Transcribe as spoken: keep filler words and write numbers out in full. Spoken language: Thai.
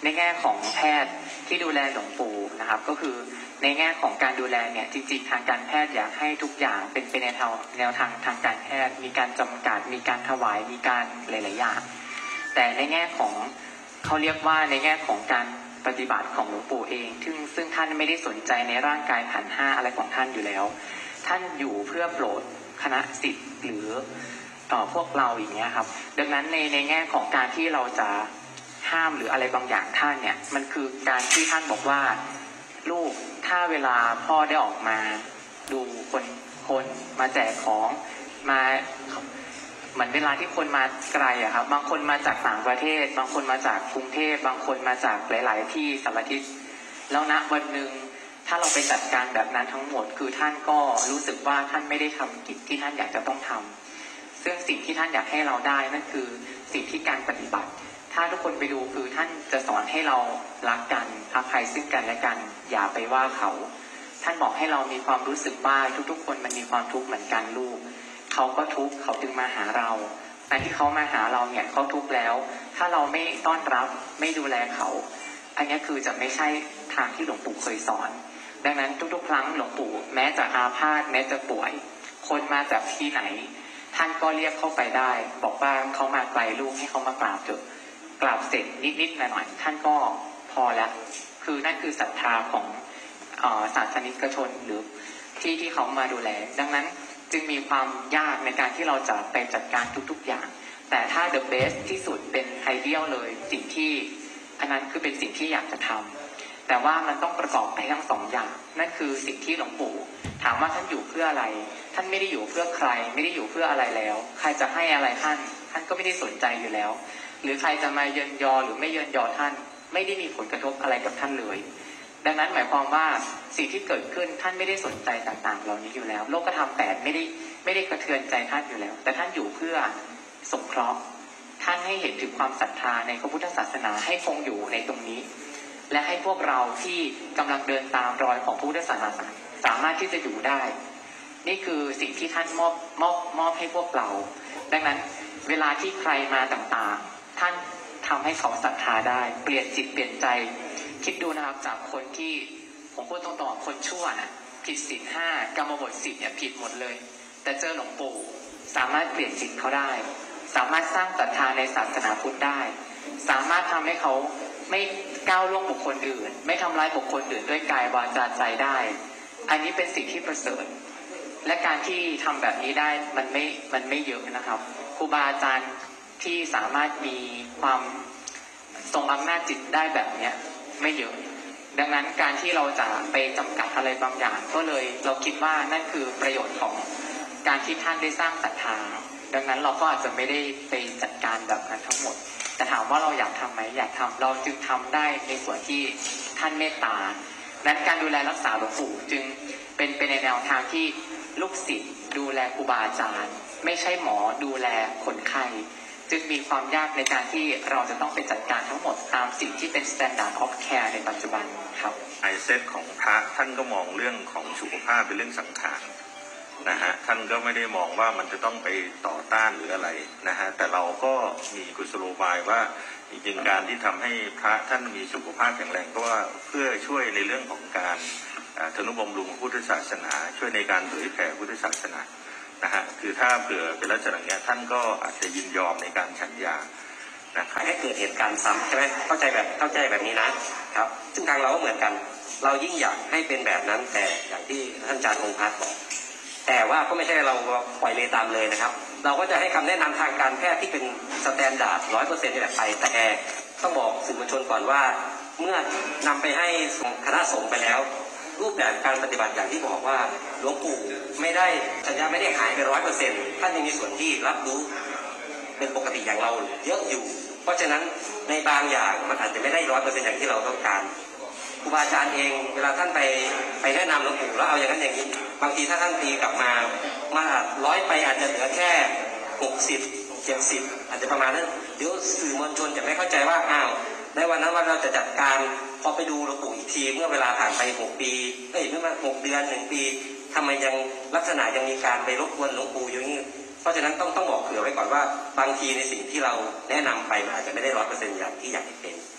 ในแง่ของแพทย์ที่ดูแลหลวงปู่นะครับก็คือในแง่ของการดูแลเนี่ยจริงๆทางการแพทย์อยากให้ทุกอย่างเป็นไปในแนวแนวทางทางการแพทย์มีการจำกัดมีการถวายมีการหลายๆอย่างแต่ในแง่ของเขาเรียกว่าในแง่ของการปฏิบัติของหลวงปู่เองซึ่งซึ่งท่านไม่ได้สนใจในร่างกายขันธ์ห้าอะไรของท่านอยู่แล้วท่านอยู่เพื่อโปรดคณะศิษย์หรือต่อพวกเราอย่างเงี้ยครับดังนั้นในในแง่ของการที่เราจะห้ามหรืออะไรบางอย่างท่านเนี่ยมันคือการที่ท่านบอกว่าลูกถ้าเวลาพ่อได้ออกมาดูคนคนมาแจกของมาเหมือนเวลาที่คนมาไกลอะครับบางคนมาจากต่างประเทศบางคนมาจากกรุงเทพบางคนมาจากหลายๆที่สารทิศแล้วณวันหนึ่งถ้าเราไปจัดการแบบนั้นทั้งหมดคือท่านก็รู้สึกว่าท่านไม่ได้ทำกิจที่ท่านอยากจะต้องทำซึ่งสิ่งที่ท่านอยากให้เราได้นั่นคือสิ่งที่การปฏิบัติถ้าทุกคนไปดูคือท่านจะสอนให้เรารักกันอภัยซึ่งกันและกันอย่าไปว่าเขาท่านบอกให้เรามีความรู้สึกว่าทุกๆคนมันมีความทุกข์เหมือนกันลูกเขาก็ทุกข์เขาจึงมาหาเราแต่ที่เขามาหาเราเนี่ยเขาทุกข์แล้วถ้าเราไม่ต้อนรับไม่ดูแลเขาอันนี้คือจะไม่ใช่ทางที่หลวงปู่เคยสอนดังนั้นทุกๆครั้งหลวงปู่แม้จะอาพาธแม้จะป่วยคนมาจากที่ไหนท่านก็เรียกเข้าไปได้บอกว่าเขามาไกลลูกให้เขามากราบเถอะกราบเสร็จนิดๆหน่อยๆท่านก็พอแล้วคือนั่นคือศรัทธาของศาสนิกชนหรือที่ที่เขามาดูแลดังนั้นจึงมีความยากในการที่เราจะไปจัดการทุกๆอย่างแต่ถ้า the best ที่สุดเป็นไอเดียลเลยสิ่งที่อันนั้นคือเป็นสิ่งที่อยากจะทำแต่ว่ามันต้องประกอบไปทั้งสองอย่างนั่นคือสิ่งที่หลวงปู่ถามว่าท่านอยู่เพื่ออะไรท่านไม่ได้อยู่เพื่อใครไม่ได้อยู่เพื่ออะไรแล้วใครจะให้อะไรท่านท่านก็ไม่ได้สนใจอยู่แล้วหรือใครจะมาเยินยอหรือไม่เยินยอท่านไม่ได้มีผลกระทบอะไรกับท่านเลยดังนั้นหมายความว่าสิ่งที่เกิดขึ้นท่านไม่ได้สนใจต่างๆเหล่านี้อยู่แล้วโลกธรรมแปดไม่ได้ไม่ได้กระเทือนใจท่านอยู่แล้วแต่ท่านอยู่เพื่อสงเคราะห์ท่านให้เห็นถึงความศรัทธาในพระพุทธศาสนาให้คงอยู่ในตรงนี้และให้พวกเราที่กำลังเดินตามรอยของพระพุทธศาสนาสามารถที่จะอยู่ได้นี่คือสิ่งที่ท่านมอบมอบมอบให้พวกเราดังนั้นเวลาที่ใครมาต่างๆท่านทำให้เขาศรัทธาได้เปลี่ยนจิตเปลี่ยนใจคิดดูนะครับจากคนที่ผมพูดตรงๆคนชั่วนะผิดศีลห้ากรรมบทสิบเนี่ยผิดหมดเลยแต่เจอหลวงปู่สามารถเปลี่ยนจิตเขาได้สามารถสร้างศรัทธาในศาสนาพุทธได้สามารถทำให้เขาไม่ก้าวล่วงบุคคลอื่นไม่ทำร้ายบุคคลอื่นด้วยกายวาจาใจได้อันนี้เป็นสิ่งที่ประเสริฐและการที่ทำแบบนี้ได้มันไม่มันไม่เยอะนะครับครูบาอาจารย์ที่สามารถมีความทรงอำนาจจิตได้แบบเนี้ยไม่เยอะดังนั้นการที่เราจะไปจำกัดอะไรบางอย่างก็เลยเราคิดว่านั่นคือประโยชน์ของการที่ท่านได้สร้างศรัทธาดังนั้นเราก็อาจจะไม่ได้ไปจัดการแบบนั้นทั้งหมดแต่ถามว่าเราอยากทำไหมอยากทำเราจึงทำได้ในส่วนที่ท่านเมตตานั้นการดูแลรักษาหลวงปู่จึงเป็นไปในแนวทางที่ลูกศิษย์ดูแลครูบาอาจารย์ไม่ใช่หมอดูแลคนไข้จึงมีความยากในการที่เราจะต้องไปจัดการทั้งหมดตามสิ่งที่เป็น standard of care ในปัจจุบันครับไอเซตของพระท่านก็มองเรื่องของสุขภาพเป็นเรื่องสังขารนะฮะท่านก็ไม่ได้มองว่ามันจะต้องไปต่อต้านหรืออะไรนะฮะแต่เราก็มีกุศโลบายว่าจริงๆการที่ทำให้พระท่านมีสุขภาพแข็งแรงก็ว่าเพื่อช่วยในเรื่องของการทนุบำรุงพุทธศาสนาช่วยในการเผยแผ่พุทธศาสนานะฮะคือถ้าเผื่อเป็นลักษณะนี้ท่านก็อาจจะยินยอมในการฉันยานะครับให้เกิดเหตุการณ์ซ้ำใช่ไหมเข้าใจแบบเข้าใจแบบนี้นะครับซึ่งทางเราก็เหมือนกันเรายิ่งอยากให้เป็นแบบนั้นแต่อย่างที่ท่านอาจารย์พงษ์พัฒน์บอกแต่ว่าก็ไม่ใช่เราปล่อยเลยตามเลยนะครับเราก็จะให้คำแนะนำทางการแพทย์ที่เป็นสแตนดาร์ดร้อยเปอร์เซ็นต์นี่แหละไปแต่ต้องบอกสื่อมวลชนก่อนว่าเมื่อนำไปให้คณะสงฆ์ไปแล้วรูปแบบการปฏิบัติอย่างที่บอกว่าหลวงปู่ไม่ได้สัญญาไม่ได้หายไปร้อยเปอร์เซ็นต์ท่านยังมีส่วนที่รับรู้เป็นปกติอย่างเราเยอะอยู่เพราะฉะนั้นในบางอย่างมันอาจจะไม่ได้ร้อยเปอร์เซ็นต์อย่างที่เราต้องการครูบาอาจารย์เองเวลาท่านไปไปแนะนำหลวงปู่แล้วเอาอย่างนั้นอย่างนี้บางทีถ้าท่านตีกลับมามาร้อยไปอาจจะเหลือแค่หกสิบเจ็ดสิบอาจจะประมาณนั้นเดี๋ยวสื่อมวลชนจะไม่เข้าใจว่าอ้าวในวันนั้นว่าเราจะจัดการพอไปดูหลวงปู่อีกทีเมื่อเวลาผ่านไปหกปีเอ้ยเมื่อมาหกเดือนหนึ่งปีทำไมยังลักษณะยังมีการไปรบกวนหลวงปู่อย่างนี้เพราะฉะนั้นต้องต้องบอกเผื่อไว้ก่อนว่าบางทีในสิ่งที่เราแนะนำไปมันอาจจะไม่ได้ร้อยเปอร์เซ็นต์อย่างที่อยากให้เป็น